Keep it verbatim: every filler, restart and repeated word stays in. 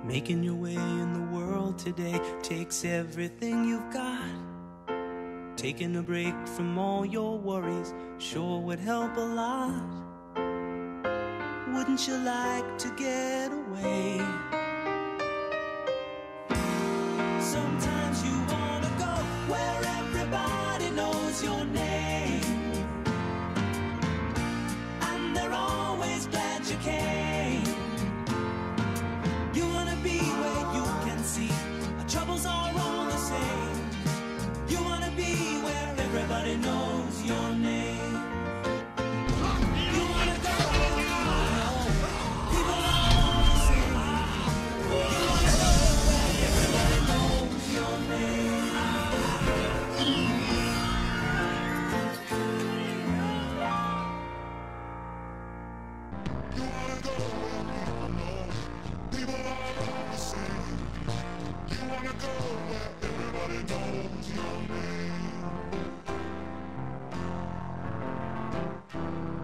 Making your way in the world today takes everything you've got. Taking a break from all your worries sure would help a lot. Wouldn't you like to get away? Sometimes you wanna go where everybody knows your name, and they're always glad you came. You wanna be where you can see our troubles are all the same. You wanna be where everybody knows your name. You wanna go where people are all the same. You wanna go where everybody knows your name. You wanna go where people know people are all the same. You wanna go where everybody knows your name.